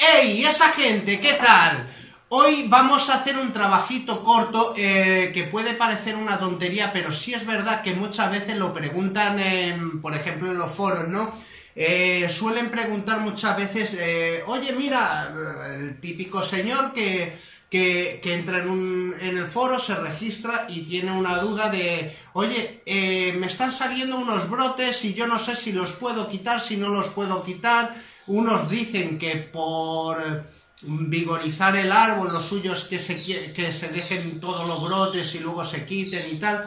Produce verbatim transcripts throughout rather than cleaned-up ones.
¡Ey! ¡Esa gente! ¿Qué tal? Hoy vamos a hacer un trabajito corto eh, que puede parecer una tontería, pero sí es verdad que muchas veces lo preguntan, en, por ejemplo, en los foros, ¿no? Eh, suelen preguntar muchas veces, eh, oye, mira, el típico señor que, que, que entra en, un, en el foro, se registra y tiene una duda de, oye, eh, me están saliendo unos brotes y yo no sé si los puedo quitar, si no los puedo quitar. Unos dicen que por vigorizar el árbol, lo suyo es que se, que se dejen todos los brotes y luego se quiten y tal.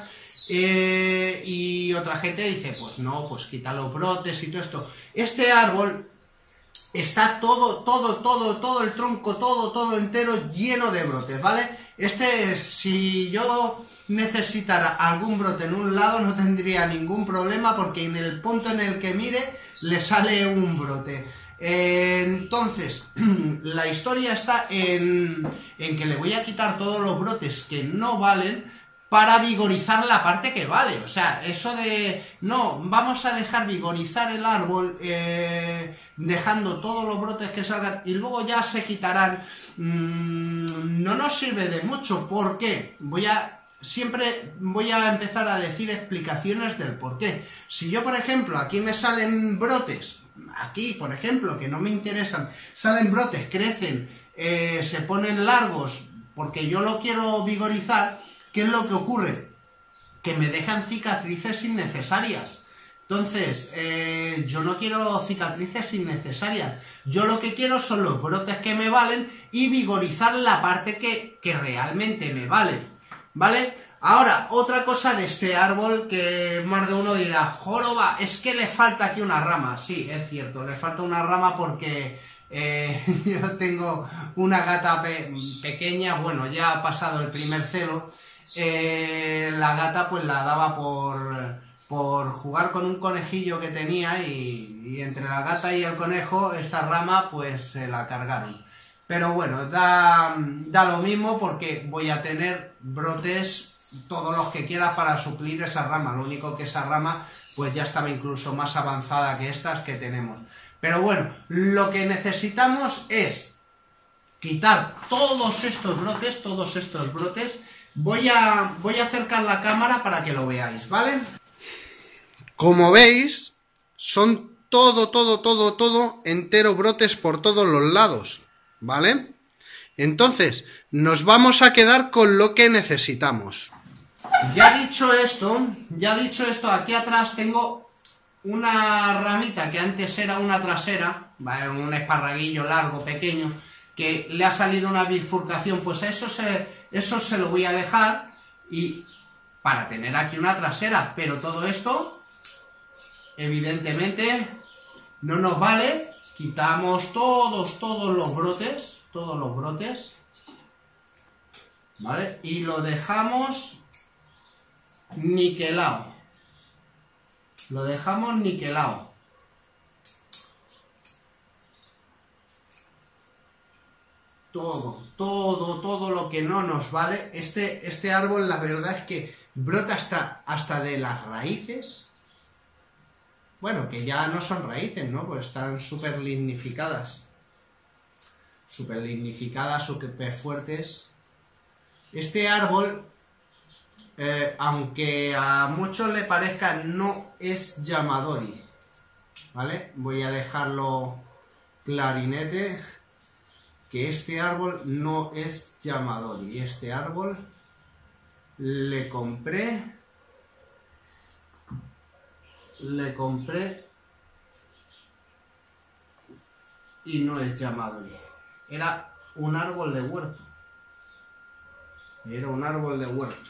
Eh, y otra gente dice, pues no, pues quita los brotes y todo esto. Este árbol está todo, todo, todo, todo el tronco, todo, todo entero lleno de brotes, ¿vale? Este, si yo necesitara algún brote en un lado, no tendría ningún problema porque en el punto en el que mire, le sale un brote. Eh, entonces, la historia está en, en que le voy a quitar todos los brotes que no valen para vigorizar la parte que vale. O sea, eso de, no, vamos a dejar vigorizar el árbol eh, dejando todos los brotes que salgan y luego ya se quitarán, mmm, no nos sirve de mucho. ¿Por qué? Voy a, siempre voy a empezar a decir explicaciones del por qué. Si yo, por ejemplo, aquí me salen brotes, aquí, por ejemplo, que no me interesan, salen brotes, crecen, eh, se ponen largos porque yo lo quiero vigorizar, ¿qué es lo que ocurre? Que me dejan cicatrices innecesarias. Entonces, eh, yo no quiero cicatrices innecesarias. Yo lo que quiero son los brotes que me valen y vigorizar la parte que, que realmente me vale. ¿Vale? Ahora, otra cosa de este árbol que más de uno dirá, joroba, es que le falta aquí una rama. Sí, es cierto, le falta una rama porque eh, yo tengo una gata pe pequeña, bueno, ya ha pasado el primer celo. Eh, la gata pues la daba por, por jugar con un conejillo que tenía y, y entre la gata y el conejo esta rama pues se la cargaron. Pero bueno, da, da lo mismo porque voy a tener brotes todos los que quiera para suplir esa rama. Lo único que esa rama pues ya estaba incluso más avanzada que estas que tenemos. Pero bueno, lo que necesitamos es quitar todos estos brotes, todos estos brotes. Voy a, voy a acercar la cámara para que lo veáis, ¿vale? Como veis, son todo, todo, todo, todo entero brotes por todos los lados, ¿vale? Entonces, nos vamos a quedar con lo que necesitamos. Ya dicho esto, ya dicho esto, aquí atrás tengo una ramita que antes era una trasera, ¿vale? Un esparraguillo largo, pequeño, que le ha salido una bifurcación, pues eso se, eso se lo voy a dejar y para tener aquí una trasera, pero todo esto evidentemente no nos vale. Quitamos todos, todos los brotes, todos los brotes, ¿vale? Y lo dejamos niquelado, lo dejamos niquelado. Todo, todo, todo lo que no nos vale. Este, este árbol, la verdad es que brota hasta, hasta de las raíces. Bueno, que ya no son raíces, ¿no? Pues están súper lignificadas. Súper lignificadas, súper fuertes. Este árbol, eh, aunque a muchos le parezca, no es Yamadori. ¿Vale? Voy a dejarlo clarinete. Que este árbol no es Yamadori. Este árbol le compré, le compré y no es Yamadori. Era un árbol de huerto. Era un árbol de huerto.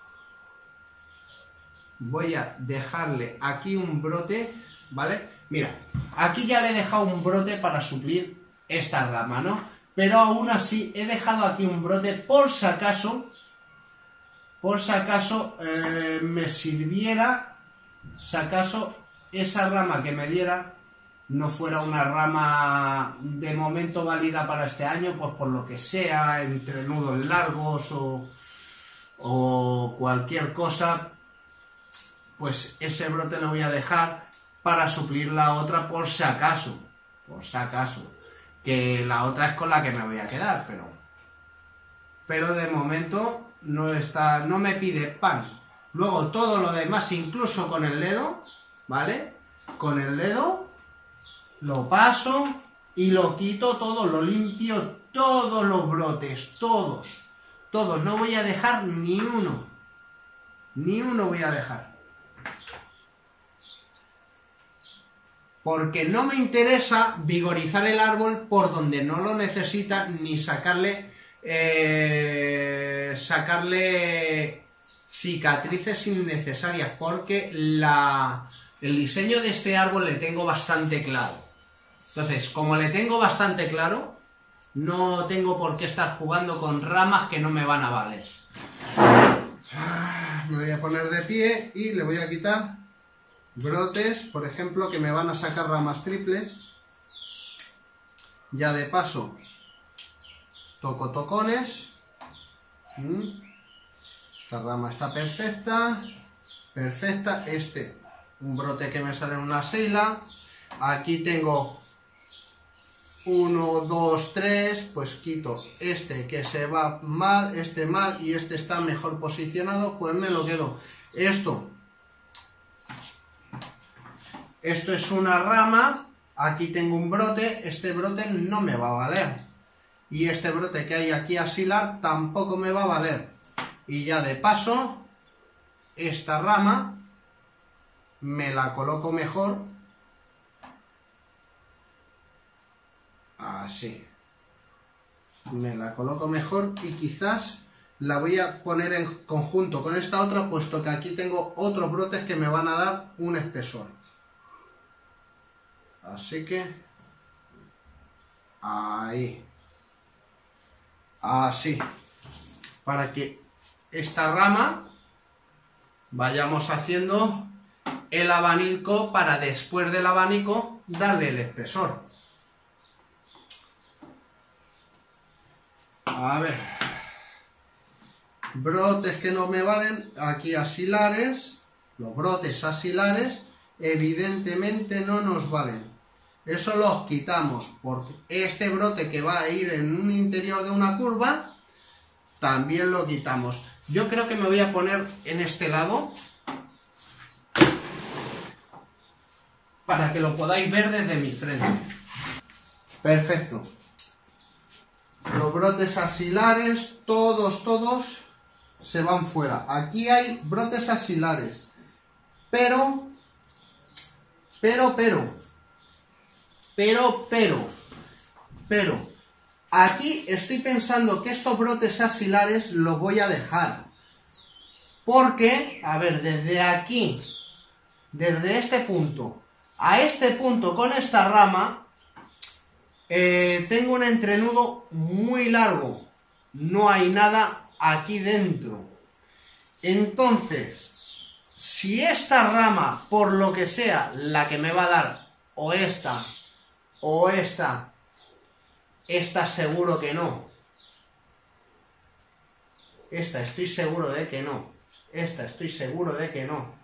Voy a dejarle aquí un brote, ¿vale? Mira, aquí ya le he dejado un brote para suplir esta rama, ¿no? Pero aún así he dejado aquí un brote por si acaso, por si acaso eh, me sirviera, si acaso esa rama que me diera no fuera una rama de momento válida para este año, pues por lo que sea, entre nudos largos o, o cualquier cosa, pues ese brote lo voy a dejar para suplir la otra por si acaso, por si acaso. que la otra es con la que me voy a quedar, pero pero de momento no está, no me pide pan. Luego todo lo demás, incluso con el dedo, ¿vale? Con el dedo lo paso y lo quito todo, lo limpio, todos los brotes, todos, todos, no voy a dejar ni uno, ni uno voy a dejar. Porque no me interesa vigorizar el árbol por donde no lo necesita, ni sacarle, eh, sacarle cicatrices innecesarias, porque la, el diseño de este árbol le tengo bastante claro. Entonces, como le tengo bastante claro, no tengo por qué estar jugando con ramas que no me van a valer. Me voy a poner de pie y le voy a quitar brotes, por ejemplo, que me van a sacar ramas triples. Ya de paso toco tocones. Esta rama está perfecta, perfecta. Este, un brote que me sale en una seila. Aquí tengo uno, dos, tres, pues quito este que se va mal, este mal y este está mejor posicionado, pues me lo quedo. Esto Esto es una rama, aquí tengo un brote, este brote no me va a valer. Y este brote que hay aquí asilar tampoco me va a valer. Y ya de paso, esta rama me la coloco mejor. Así. Me la coloco mejor y quizás la voy a poner en conjunto con esta otra, puesto que aquí tengo otros brotes que me van a dar un espesor. Así que ahí, así, para que esta rama vayamos haciendo el abanico para después del abanico darle el espesor. A ver, brotes que no me valen, aquí asilares, los brotes asilares evidentemente no nos valen. Eso los quitamos, porque este brote que va a ir en un interior de una curva, también lo quitamos. Yo creo que me voy a poner en este lado, para que lo podáis ver desde mi frente. Perfecto. Los brotes asilares, todos, todos, se van fuera. Aquí hay brotes asilares, pero, pero, pero, Pero, pero, pero, aquí estoy pensando que estos brotes asilares los voy a dejar. Porque, a ver, desde aquí, desde este punto a este punto con esta rama, eh, tengo un entrenudo muy largo. No hay nada aquí dentro. Entonces, si esta rama, por lo que sea, la que me va a dar, o esta, o esta, esta seguro que no. Esta estoy seguro de que no. Esta estoy seguro de que no.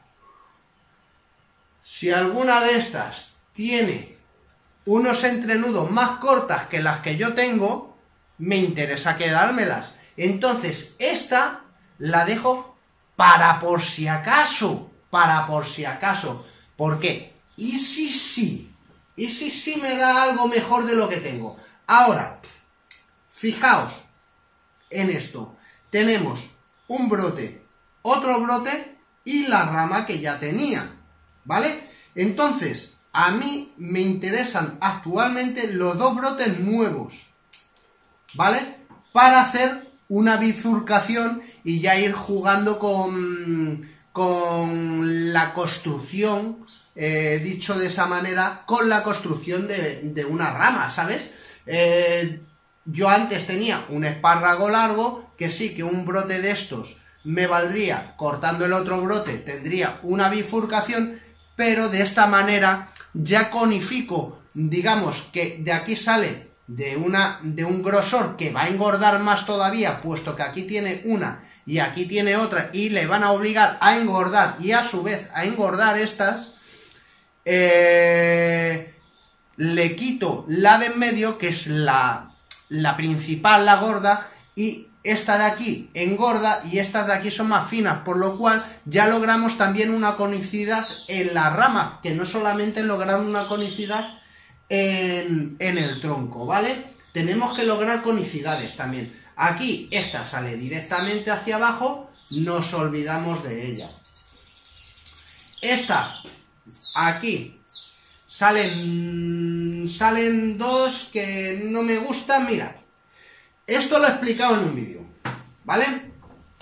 Si alguna de estas tiene unos entrenudos más cortas que las que yo tengo, me interesa quedármelas. Entonces, esta la dejo para por si acaso. Para por si acaso. ¿Por qué? ¿Y si sí? ¿Y si sí me da algo mejor de lo que tengo? Ahora, fijaos en esto. Tenemos un brote, otro brote y la rama que ya tenía, ¿vale? Entonces, a mí me interesan actualmente los dos brotes nuevos, ¿vale? Para hacer una bifurcación y ya ir jugando con, con la construcción, eh, dicho de esa manera, con la construcción de, de una rama, ¿sabes? Eh, yo antes tenía un espárrago largo, que sí, que un brote de estos me valdría, cortando el otro brote, tendría una bifurcación, pero de esta manera ya conifico, digamos que de aquí sale de, una, de un grosor que va a engordar más todavía, puesto que aquí tiene una y aquí tiene otra, y le van a obligar a engordar y a su vez a engordar estas, eh, le quito la de en medio, que es la, la principal, la gorda, y esta de aquí engorda y estas de aquí son más finas, por lo cual ya logramos también una conicidad en la rama, que no solamente lograr una conicidad en, en el tronco, ¿vale? Tenemos que lograr conicidades también. Aquí esta sale directamente hacia abajo, nos olvidamos de ella. Esta, aquí, salen, salen dos que no me gustan, mira. Esto lo he explicado en un vídeo, ¿vale?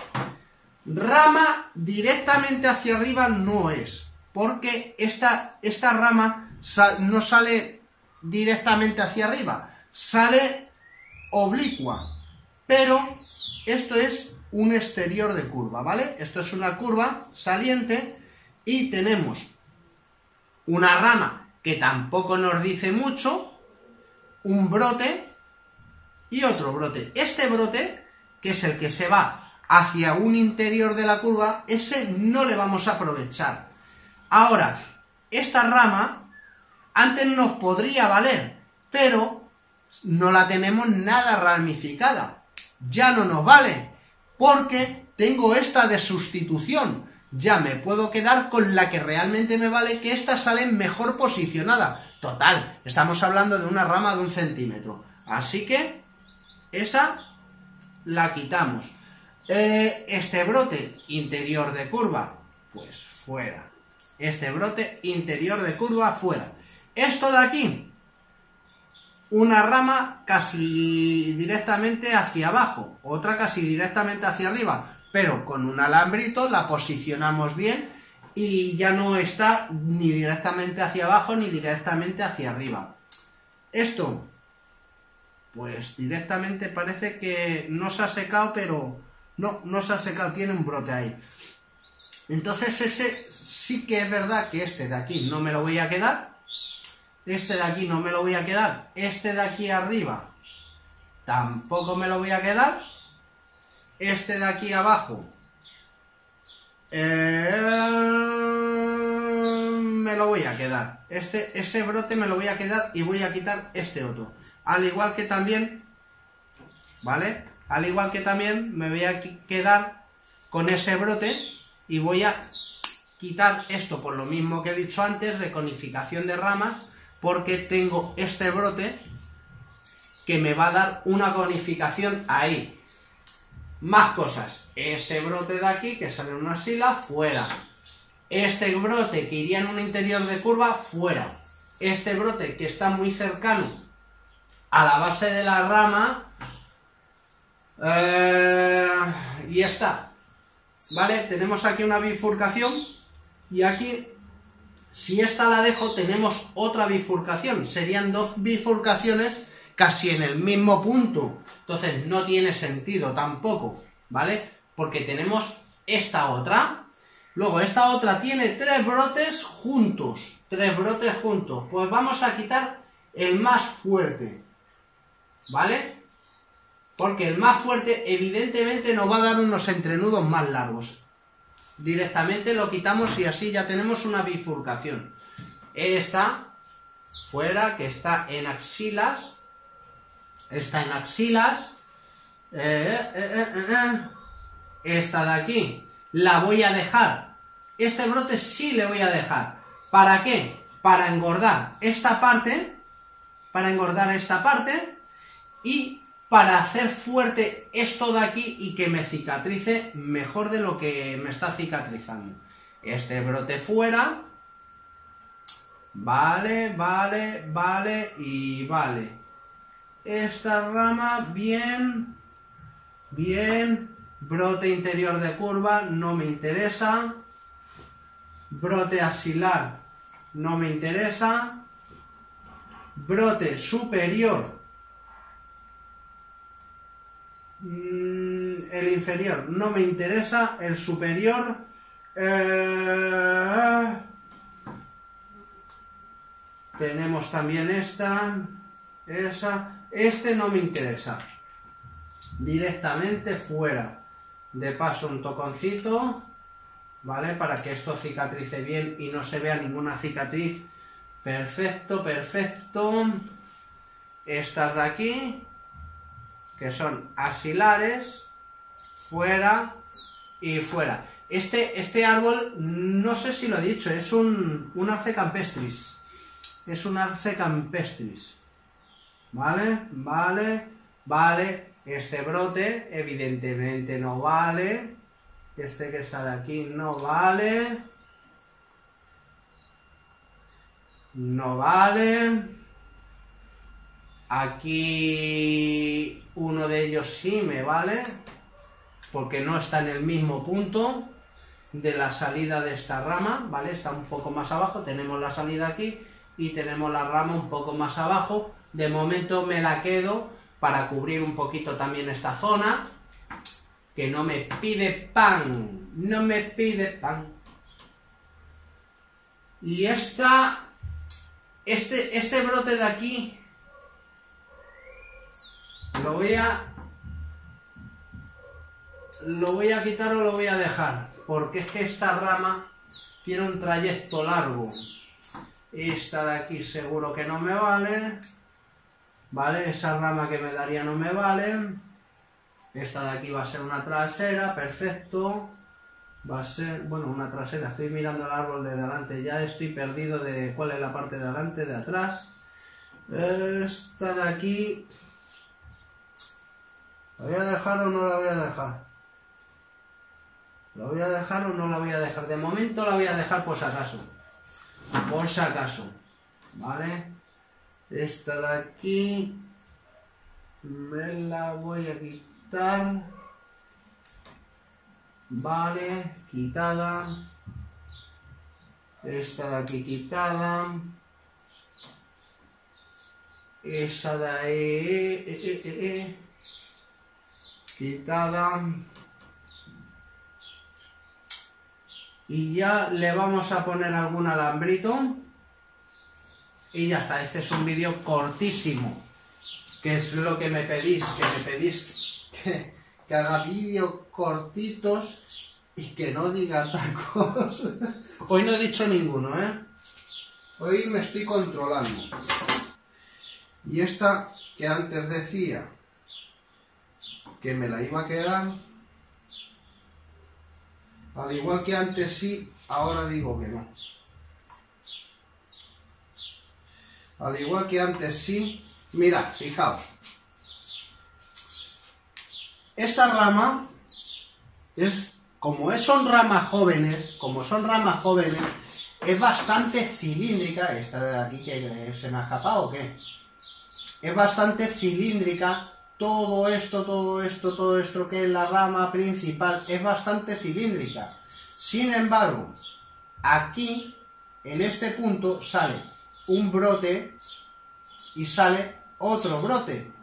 Rama directamente hacia arriba no es, porque esta, esta rama sal, no sale directamente hacia arriba, sale oblicua, pero esto es un exterior de curva, ¿vale? Esto es una curva saliente y tenemos una rama que tampoco nos dice mucho, un brote y otro brote. Este brote, que es el que se va hacia un interior de la curva, ese no le vamos a aprovechar. Ahora, esta rama antes nos podría valer, pero no la tenemos nada ramificada. Ya no nos vale, porque tengo esta de sustitución. Ya me puedo quedar con la que realmente me vale, que esta sale mejor posicionada. Total, estamos hablando de una rama de un centímetro. Así que esa la quitamos. Eh, este brote interior de curva, pues fuera. Este brote interior de curva, fuera. Esto de aquí, una rama casi directamente hacia abajo, otra casi directamente hacia arriba, pero con un alambrito la posicionamos bien y ya no está ni directamente hacia abajo ni directamente hacia arriba. Esto, pues directamente parece que no se ha secado, pero no, no se ha secado, tiene un brote ahí. Entonces ese sí que es verdad que este de aquí no me lo voy a quedar, este de aquí no me lo voy a quedar, este de aquí arriba tampoco me lo voy a quedar, este de aquí abajo eh, me lo voy a quedar, este, ese brote me lo voy a quedar y voy a quitar este otro. Al igual que también, ¿vale? Al igual que también me voy a quedar con ese brote y voy a quitar esto por lo mismo que he dicho antes de conificación de ramas, porque tengo este brote que me va a dar una conificación ahí. Más cosas. Este brote de aquí, que sale en una sila, fuera. Este brote que iría en un interior de curva, fuera. Este brote que está muy cercano a la base de la rama, eh, y está, ¿vale? Tenemos aquí una bifurcación y aquí, si esta la dejo, tenemos otra bifurcación. Serían dos bifurcaciones casi en el mismo punto. Entonces no tiene sentido tampoco, ¿vale? Porque tenemos esta otra. Luego esta otra tiene tres brotes juntos. Tres brotes juntos. Pues vamos a quitar el más fuerte, ¿vale? Porque el más fuerte evidentemente nos va a dar unos entrenudos más largos. Directamente lo quitamos y así ya tenemos una bifurcación. Esta, fuera, que está en axilas. Está en axilas. Eh, eh, eh, eh, eh. Esta de aquí la voy a dejar. Este brote sí le voy a dejar. ¿Para qué? Para engordar esta parte. Para engordar esta parte. Y para hacer fuerte esto de aquí y que me cicatrice mejor de lo que me está cicatrizando. Este brote fuera. Vale, vale, vale y vale. Esta rama, bien, bien. Brote interior de curva, no me interesa. Brote axilar, no me interesa. Brote superior, el inferior no me interesa. El superior, eh, tenemos también esta, esa. Este no me interesa. Directamente fuera. De paso un toconcito, ¿vale? Para que esto cicatrice bien y no se vea ninguna cicatriz Perfecto, perfecto. Estas de aquí, que son axilares, fuera y fuera. Este, este árbol, no sé si lo he dicho, es un, un arce campestris. Es un arce campestris. ¿Vale? Vale, vale. Este brote, evidentemente no vale. Este que sale aquí no vale. No vale. Aquí uno de ellos sí me vale, porque no está en el mismo punto de la salida de esta rama, ¿vale? Está un poco más abajo, tenemos la salida aquí y tenemos la rama un poco más abajo. De momento me la quedo para cubrir un poquito también esta zona, que no me pide pan, no me pide pan. Y esta... Este, este brote de aquí lo voy a lo voy a quitar o lo voy a dejar, porque es que esta rama tiene un trayecto largo. Esta de aquí seguro que no me vale, vale, esa rama que me daría no me vale. Esta de aquí va a ser una trasera, perfecto. Va a ser, bueno, una trasera, estoy mirando el árbol de delante, ya estoy perdido de cuál es la parte de delante, de atrás. Esta de aquí, ¿la voy a dejar o no la voy a dejar? ¿La voy a dejar o no la voy a dejar? De momento la voy a dejar por si acaso, por si acaso, ¿vale? Esta de aquí, me la voy a quitar. Vale, quitada. Esta de aquí quitada. Esa de ahí eh, eh, eh, eh. quitada. Y ya le vamos a poner algún alambrito. Y ya está, este es un vídeo cortísimo, que es lo que me pedís, que me pedís que... que haga vídeos cortitos y que no diga tacos. Hoy no he dicho ninguno, ¿eh? Hoy me estoy controlando. Y esta que antes decía que me la iba a quedar, al igual que antes sí, ahora digo que no. Al igual que antes sí, mirad, fijaos. Esta rama, es como es, son ramas jóvenes, como son ramas jóvenes, es bastante cilíndrica. Esta de aquí que se me ha escapado, ¿o qué? Es bastante cilíndrica. Todo esto, todo esto, todo esto que es la rama principal, es bastante cilíndrica. Sin embargo, aquí, en este punto, sale un brote y sale otro brote.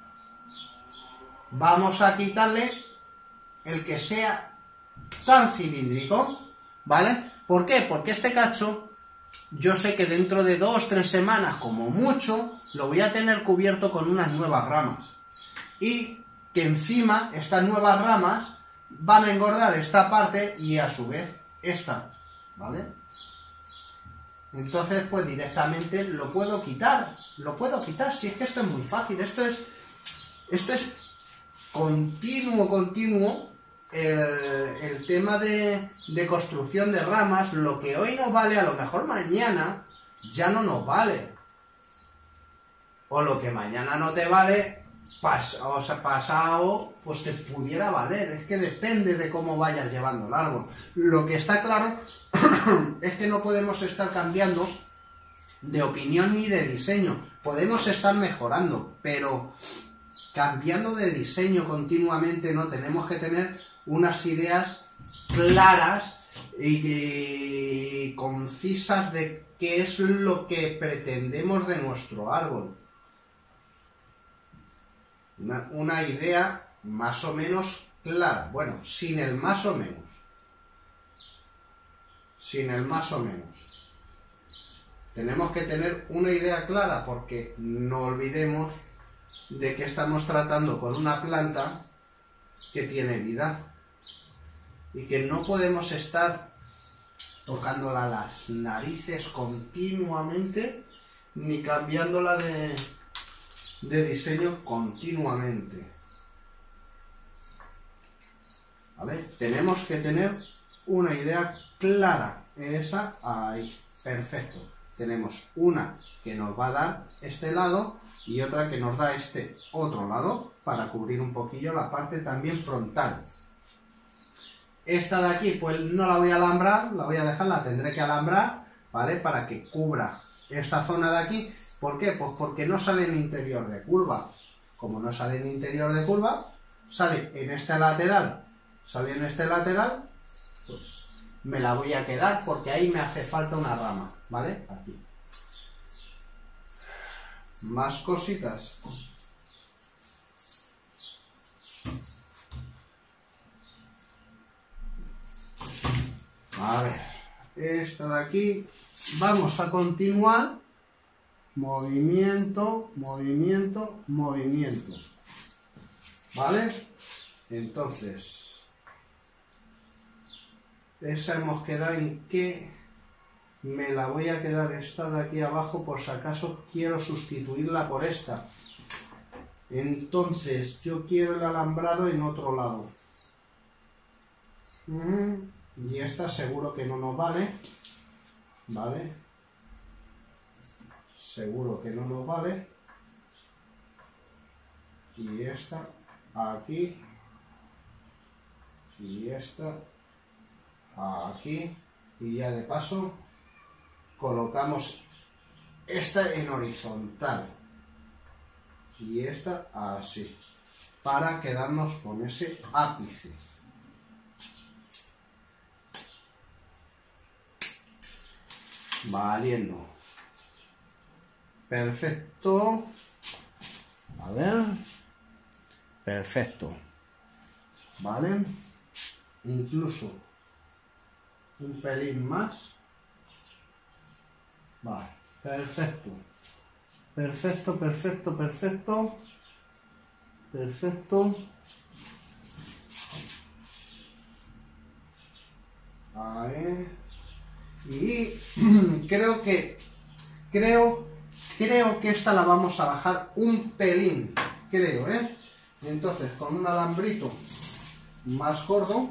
Vamos a quitarle el que sea tan cilíndrico, ¿vale? ¿Por qué? Porque este cacho, yo sé que dentro de dos, tres semanas, como mucho, lo voy a tener cubierto con unas nuevas ramas. Y que encima, estas nuevas ramas van a engordar esta parte y a su vez esta, ¿vale? Entonces, pues directamente lo puedo quitar, lo puedo quitar, si es que esto es muy fácil, esto es, esto es continuo, continuo, el, el tema de, de construcción de ramas. Lo que hoy nos vale, a lo mejor mañana ya no nos vale. O lo que mañana no te vale, pas, o sea, pasado, pues te pudiera valer. Es que depende de cómo vayas llevando el árbol. Lo que está claro es que no podemos estar cambiando de opinión ni de diseño. Podemos estar mejorando, pero cambiando de diseño continuamente, no, tenemos que tener unas ideas claras y, y concisas de qué es lo que pretendemos de nuestro árbol. Una, una idea más o menos clara, bueno, sin el más o menos, sin el más o menos. Tenemos que tener una idea clara, porque no olvidemos de que estamos tratando con una planta que tiene vida y que no podemos estar tocándola las narices continuamente, ni cambiándola de, de diseño continuamente. ¿Vale? Tenemos que tener una idea clara. Esa, ahí, perfecto. Tenemos una que nos va a dar este lado y otra que nos da este otro lado para cubrir un poquillo la parte también frontal. Esta de aquí pues no la voy a alambrar, la voy a dejar, la tendré que alambrar, ¿vale? Para que cubra esta zona de aquí. ¿Por qué? Pues porque no sale en interior de curva. Como no sale en interior de curva, sale en este lateral, sale en este lateral, pues me la voy a quedar porque ahí me hace falta una rama, ¿vale? Aquí. Más cositas. A ver, esta de aquí, vamos a continuar, movimiento, movimiento, movimiento, ¿vale? Entonces, esa hemos quedado en que me la voy a quedar esta de aquí abajo por si acaso quiero sustituirla por esta. Entonces, yo quiero el alambrado en otro lado. Mm. Y esta seguro que no nos vale, ¿vale? Seguro que no nos vale. Y esta aquí. Y esta aquí. Y ya de paso colocamos esta en horizontal. Y esta así. Para quedarnos con ese ápice. Valiendo. Perfecto. A ver. Perfecto. ¿Vale? Incluso un pelín más. Vale. Perfecto. Perfecto, perfecto, perfecto. Perfecto. Ahí. Y creo que creo creo que esta la vamos a bajar un pelín, creo, ¿eh? Entonces con un alambrito más gordo,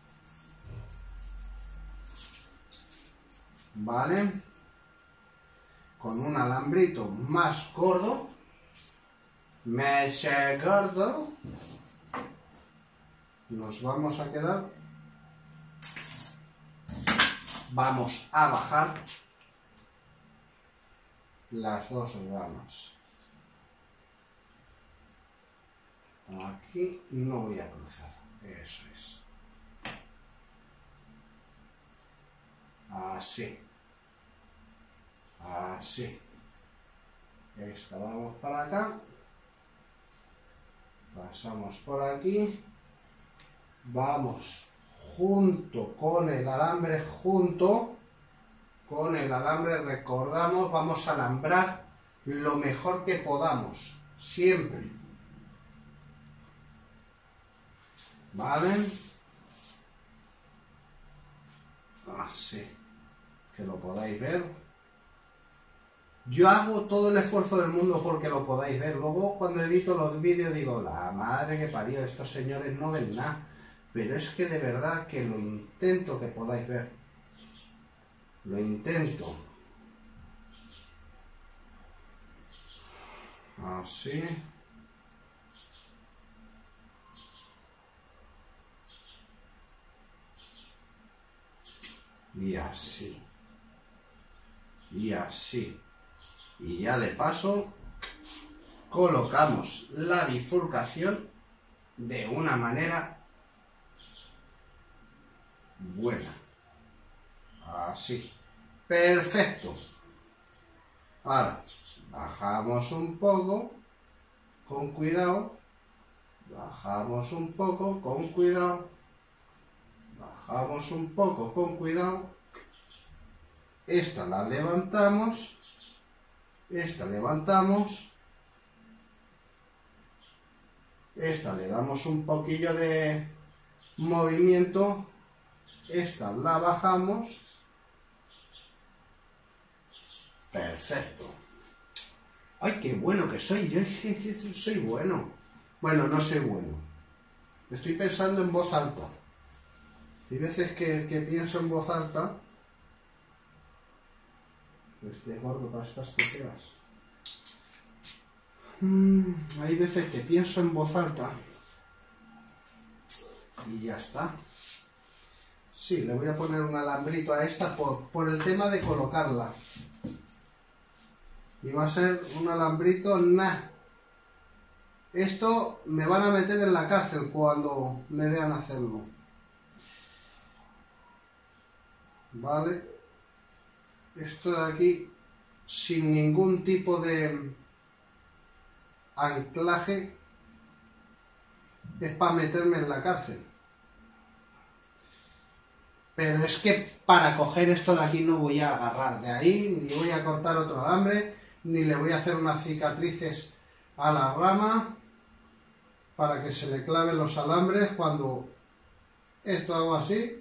¿vale? Con un alambrito más gordo, más gordo, nos vamos a quedar. Vamos a bajar las dos ramas. Aquí no voy a cruzar, eso es. Así. Así. Esta vamos para acá. Pasamos por aquí. Vamos junto con el alambre, junto con el alambre, recordamos, vamos a alambrar lo mejor que podamos, siempre. ¿Vale? Así, que lo podáis ver. Yo hago todo el esfuerzo del mundo porque lo podáis ver. Luego, cuando edito los vídeos, digo, la madre que parió, estos señores no ven nada. Pero es que de verdad que lo intento que podáis ver. Lo intento. Así. Y así. Y así. Y ya de paso colocamos la bifurcación de una manera buena. Así. Perfecto. Ahora bajamos un poco con cuidado. Bajamos un poco con cuidado. Bajamos un poco con cuidado. Esta la levantamos. Esta levantamos. Esta le damos un poquillo de movimiento. Esta la bajamos Perfecto. ¡Ay, qué bueno que soy! Yo soy bueno. Bueno, no soy bueno. Estoy pensando en voz alta. Hay veces que, que pienso en voz alta. Estoy gordo para estas tijeras. Hmm, hay veces que pienso en voz alta. Y ya está. Sí, le voy a poner un alambrito a esta por, por el tema de colocarla. Y va a ser un alambrito, nah. Esto me van a meter en la cárcel cuando me vean hacerlo. Vale. Esto de aquí, sin ningún tipo de anclaje, es para meterme en la cárcel. Pero es que para coger esto de aquí no voy a agarrar de ahí, ni voy a cortar otro alambre, ni le voy a hacer unas cicatrices a la rama para que se le claven los alambres cuando esto hago así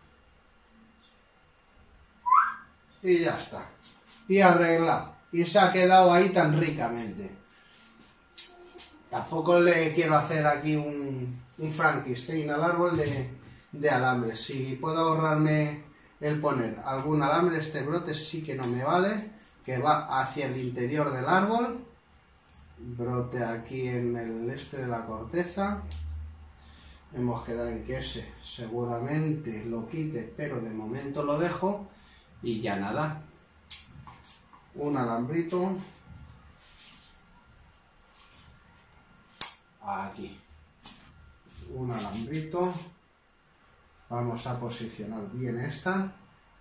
y ya está. Y arreglado. Y se ha quedado ahí tan ricamente. Tampoco le quiero hacer aquí un, un Frankenstein al árbol de... de alambres. Si puedo ahorrarme el poner algún alambre, este brote sí que no me vale, que va hacia el interior del árbol, brote aquí en el este de la corteza. Hemos quedado en que ese seguramente lo quite, pero de momento lo dejo. Y ya nada, un alambrito aquí, un alambrito. Vamos a posicionar bien esta.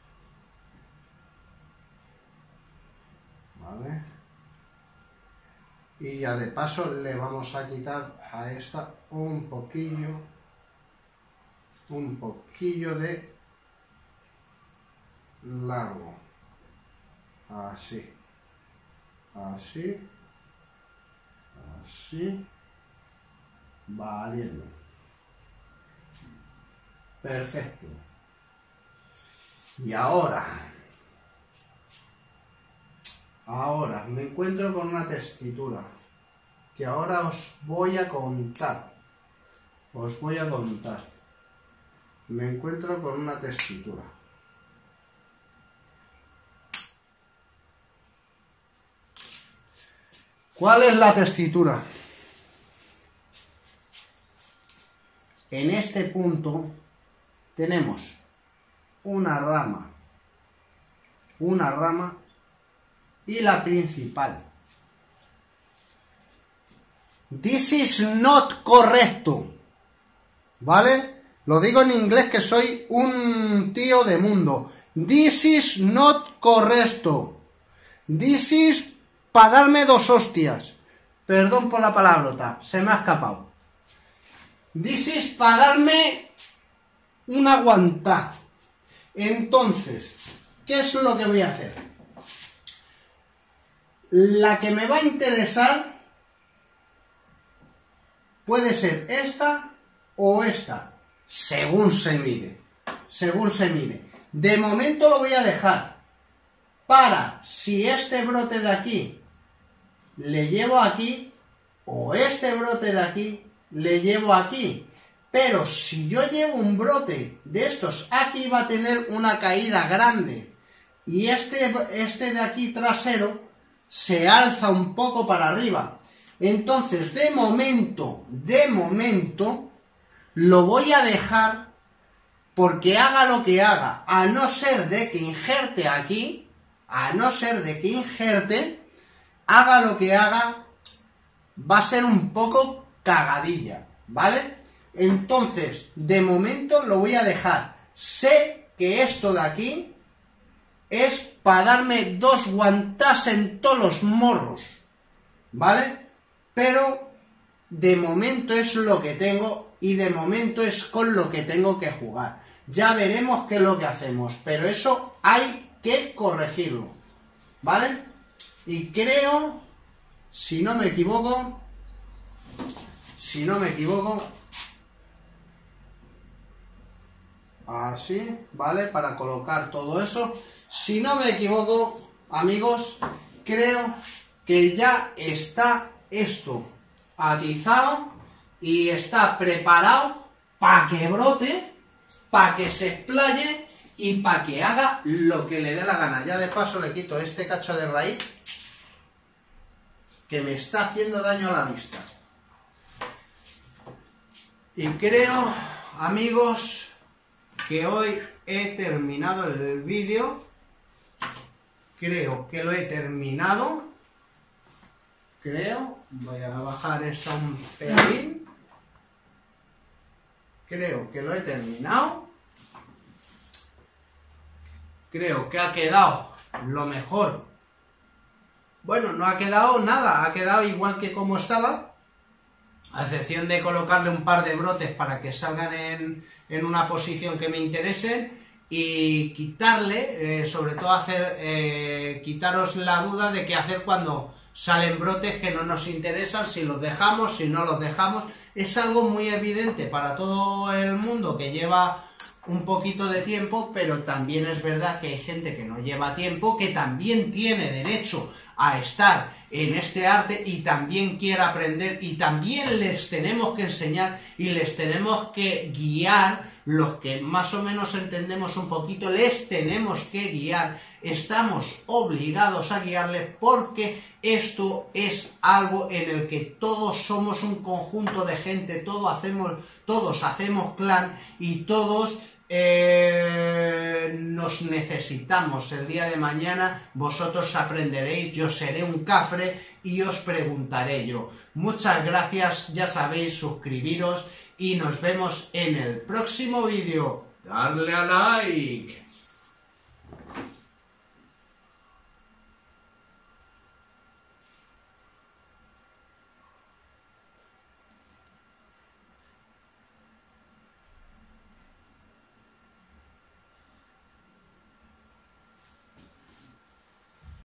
Vale. Y ya de paso le vamos a quitar a esta un poquillo, un poquillo de largo. Así. Así. Así. Valiendo. Perfecto. Y ahora, ahora me encuentro con una tesitura que ahora os voy a contar. Os voy a contar. Me encuentro con una tesitura. ¿Cuál es la tesitura? En este punto tenemos una rama, una rama y la principal. This is not correcto, ¿vale? Lo digo en inglés que soy un tío de mundo. This is not correcto. This is para darme dos hostias. Perdón por la palabrota, se me ha escapado. This is para darme un aguantar. Entonces, ¿qué es lo que voy a hacer? La que me va a interesar puede ser esta o esta, según se mire. Según se mire. De momento lo voy a dejar para, si este brote de aquí le llevo aquí, o este brote de aquí le llevo aquí. Pero si yo llevo un brote de estos aquí, va a tener una caída grande. Y este, este de aquí trasero se alza un poco para arriba. Entonces, de momento, de momento, lo voy a dejar porque haga lo que haga. A no ser de que injerte aquí, a no ser de que injerte, haga lo que haga, va a ser un poco cagadilla, ¿vale? Entonces, de momento lo voy a dejar. Sé que esto de aquí es para darme dos guantas en todos los morros, ¿vale? Pero de momento es lo que tengo y de momento es con lo que tengo que jugar. Ya veremos qué es lo que hacemos, pero eso hay que corregirlo, ¿vale? Y creo, si no me equivoco, si no me equivoco, así, ¿vale? Para colocar todo eso. Si no me equivoco, amigos, creo que ya está esto atizado y está preparado para que brote, para que se explaye y para que haga lo que le dé la gana. Ya de paso le quito este cacho de raíz que me está haciendo daño a la vista. Y creo, amigos, que hoy he terminado el vídeo. Creo que lo he terminado. Creo. Voy a bajar esto un pelín. Creo que lo he terminado. Creo que ha quedado lo mejor. Bueno, no ha quedado nada. Ha quedado igual que como estaba. A excepción de colocarle un par de brotes para que salgan en, en una posición que me interese y quitarle, eh, sobre todo hacer, eh, quitaros la duda de qué hacer cuando salen brotes que no nos interesan, si los dejamos, si no los dejamos. Es algo muy evidente para todo el mundo que lleva un poquito de tiempo, pero también es verdad que hay gente que no lleva tiempo, que también tiene derecho a estar en este arte y también quiere aprender, y también les tenemos que enseñar y les tenemos que guiar. Los que más o menos entendemos un poquito, les tenemos que guiar, estamos obligados a guiarles, porque esto es algo en el que todos somos un conjunto de gente, todos hacemos, todos hacemos clan y todos Eh, nos necesitamos. El día de mañana vosotros aprenderéis, yo seré un cafre y os preguntaré yo. Muchas gracias, ya sabéis, suscribiros y nos vemos en el próximo vídeo. Darle a like.